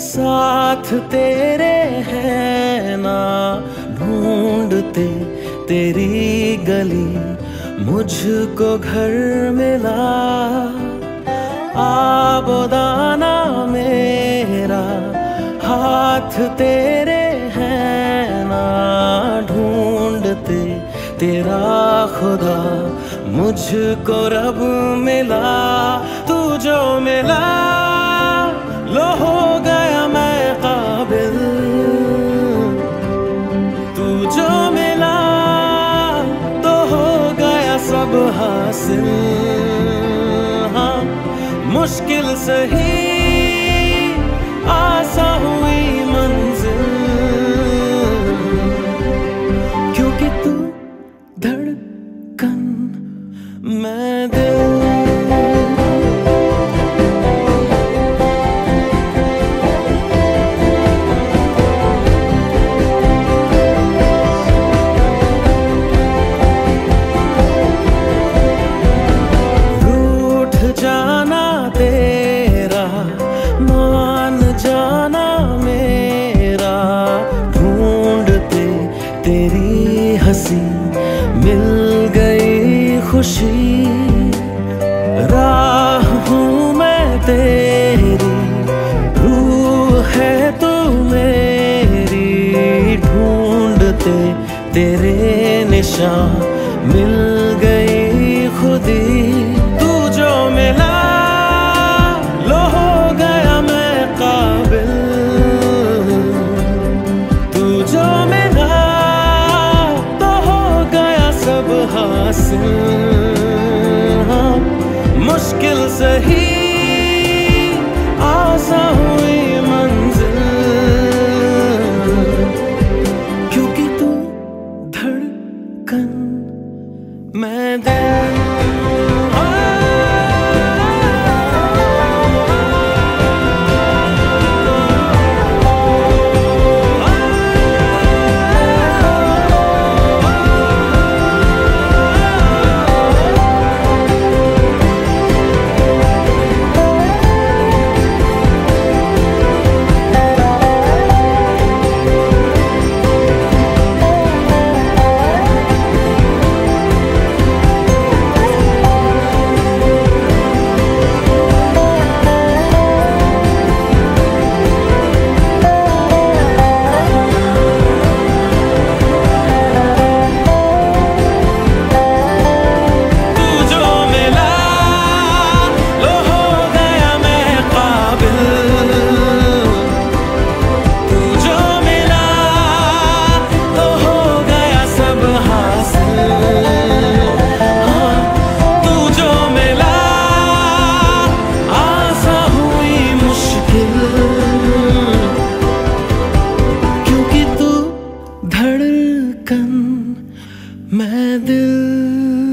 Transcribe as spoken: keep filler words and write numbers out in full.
साथ तेरे हैं ना, ढूंढते तेरी गली मुझको घर मिला। आबोदाना मेरा हाथ तेरे हैं ना, ढूंढते तेरा खुदा मुझको रब मिला। तू जो मिला लो हो गया मैं काबिल, तू जो मिला तो हो गया सब हासिल। हाँ मुश्किल सही आसा हुई मंजिल, क्योंकि तू धड़कन मैं दिल। जाना तेरा मान जाना मेरा, ढूंढते तेरी हंसी मिल गई खुशी। राह हूँ मैं तेरी, रूह है तू मेरी, ढूंढते तेरे निशान मिल गई खुदी। जो मिला लो हो गया मैं काबिल, तू जो मिला तो हो गया सब हासिल। हाँ मुश्किल सही आसा हुई मंजिल, क्योंकि तू धड़कन मैं दिल। धड़कन मैं दिल।